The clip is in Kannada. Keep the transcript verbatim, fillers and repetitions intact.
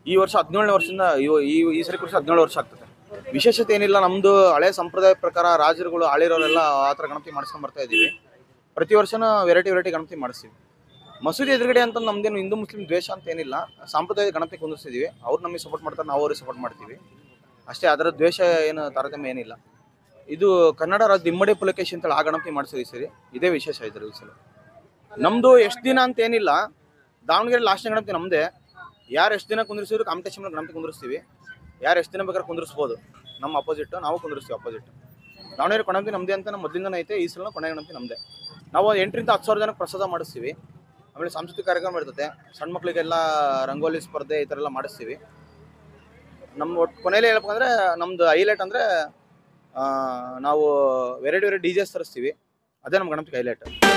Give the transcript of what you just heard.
ಈ ವರ್ಷ ಹದಿನೇಳನೇ ವರ್ಷದಿಂದ ಈ ಈ ಸರಿ ವರ್ಷ ಹದಿನೇಳು ವರ್ಷ ಆಗ್ತದೆ. ವಿಶೇಷತೆ ಏನಿಲ್ಲ, ನಮ್ಮದು ಹಳೆ ಸಂಪ್ರದಾಯ ಪ್ರಕಾರ ರಾಜರುಗಳು ಆಳಿರೋರೆಲ್ಲ ಆ ಥರ ಗಣಪತಿ ಮಾಡಿಸ್ಕೊಂಡು ಬರ್ತಾ ಇದ್ದೀವಿ. ಪ್ರತಿ ವರ್ಷನೂ ವೆರೈಟಿ ವೆರೈಟಿ ಗಣಪತಿ ಮಾಡಿಸ್ತೀವಿ. ಮಸೂದಿ ಎದುರುಗಡೆ ಅಂತ ನಮ್ದೇನು ಹಿಂದೂ ಮುಸ್ಲಿಂ ದ್ವೇಷ ಅಂತ ಏನಿಲ್ಲ, ಸಾಂಪ್ರದಾಯಿಕ ಗಣಪತಿ ಕುಂದಿರ್ಸಿದ್ದೀವಿ. ಅವ್ರು ನಮಗೆ ಸಪೋರ್ಟ್ ಮಾಡ್ತಾರೆ, ನಾವು ಅವ್ರಿಗೆ ಸಪೋರ್ಟ್ ಮಾಡ್ತೀವಿ ಅಷ್ಟೇ. ಅದರ ದ್ವೇಷ ಏನು ತಾರತಮ್ಯ ಏನಿಲ್ಲ. ಇದು ಕನ್ನಡ ರಾಜ್ಯ ಇಮ್ಮಡಿ ಪುಲಕೇಶಿ ಅಂತೇಳಿ ಆ ಗಣಪತಿ ಮಾಡಿಸಿದ್ವಿ ಸರಿ. ಇದೇ ವಿಶೇಷ ಇದ್ರ ಈ ಸಲ. ನಮ್ಮದು ಎಷ್ಟು ದಿನ ಅಂತ ಏನಿಲ್ಲ, ದಾವಣಗೆರೆ ಲಾಸ್ಟ್ ಗಣಪತಿ ನಮ್ಮದೇ. ಯಾರು ಎಷ್ಟು ದಿನ ಕುಂದಿರ್ಸಿದ್ರು ಕಾಂಪಿಟೇಷನ್ ಗಣಪತಿ ಕುಂದಿರ್ಸ್ತೀವಿ. ಯಾರು ಎಷ್ಟು ದಿನ ಬೇಕಾದ್ರೆ ಕುಂದಿರ್ಸ್ಬೋದು. ನಮ್ಮ ಅಪೋಸಿಟ್ ನಾವು ಕುಂದಿರ್ಸ್ತೀವಿ ಅಪೋಸಿಟ್. ದಾವಣಗೆರೆ ಗಣಪತಿ ನಮ್ಮದೇ ಅಂತ ನಮ್ಮ ಮೊದಲಿಂದನೇ ಐತೆ. ಈ ಸಲ ಕೊನೆ ಗಣಪತಿ ನಮ್ಮದೇ. ನಾವು ಎಂಟರಿಂದ ಹತ್ತು ಸಾವಿರ ಜನಕ್ಕೆ ಪ್ರಸಾದ ಮಾಡಿಸ್ತೀವಿ. ಆಮೇಲೆ ಸಾಂಸ್ಕೃತಿಕ ಕಾರ್ಯಕ್ರಮ ಇರ್ತದೆ. ಸಣ್ಣ ಮಕ್ಕಳಿಗೆಲ್ಲ ರಂಗೋಲಿ ಸ್ಪರ್ಧೆ ಈ ಥರ ಎಲ್ಲ ಮಾಡಿಸ್ತೀವಿ. ನಮ್ಮ ಒಟ್ಟು ಕೊನೆಯಲ್ಲಿ ಹೇಳ್ಬೇಕಂದ್ರೆ ನಮ್ಮದು ಹೈಲೈಟ್ ಅಂದರೆ ನಾವು ವೆರೈಟಿ ವೆರೈಟಿ ಡಿ ಜೆಸ್ ತರಿಸ್ತೀವಿ. ಅದೇ ನಮ್ಮ ಗಣಪತಿ ಹೈಲೈಟ್.